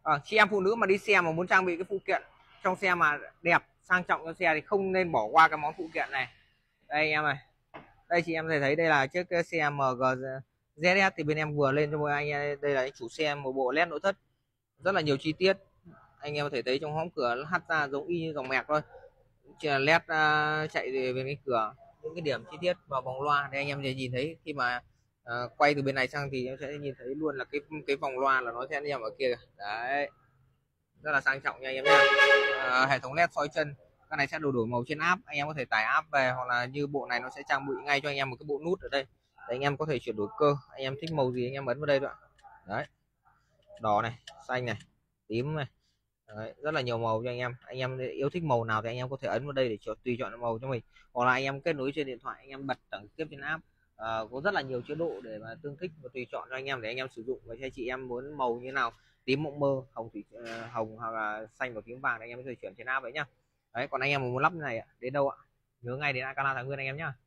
Chị em phụ nữ mà đi xe mà muốn trang bị cái phụ kiện trong xe mà đẹp sang trọng cho xe thì không nên bỏ qua cái món phụ kiện này. Đây anh em này, đây chị em có thể thấy đây là chiếc xe MG ZS thì bên em vừa lên cho mọi anh em. Đây là chủ xe một bộ led nội thất rất là nhiều chi tiết, anh em có thể thấy trong hõm cửa nó hắt ra giống y như dòng mẹc thôi, chỉ là led chạy về bên cái cửa, những cái điểm chi tiết vào vòng loa để anh em nhìn thấy khi mà quay từ bên này sang thì em sẽ nhìn thấy luôn là cái vòng loa là nó sẽ nằm ở kia đấy, rất là sang trọng nha anh em nhé. Hệ thống led soi chân, cái này sẽ đổi màu trên app, anh em có thể tải app về, hoặc là như bộ này nó sẽ trang bị ngay cho anh em một cái bộ nút ở đây để anh em có thể chuyển đổi cơ, anh em thích màu gì anh em ấn vào đây thôi ạ. Đấy, đỏ này, xanh này, tím này. Đấy, rất là nhiều màu cho anh em yêu thích màu nào thì anh em có thể ấn vào đây để tùy chọn màu cho mình, hoặc là anh em kết nối trên điện thoại, anh em bật trực tiếp trên app. Có rất là nhiều chế độ để mà tương thích và tùy chọn cho anh em để anh em sử dụng, và cho chị em muốn màu như nào, tím mộng mơ, hồng hoặc là xanh và tím vàng thì anh em có thể chuyển trên app vậy nhá. Đấy, còn anh em muốn lắp này đến đâu ạ, nhớ ngay đến Akala Thái Nguyên anh em nhá.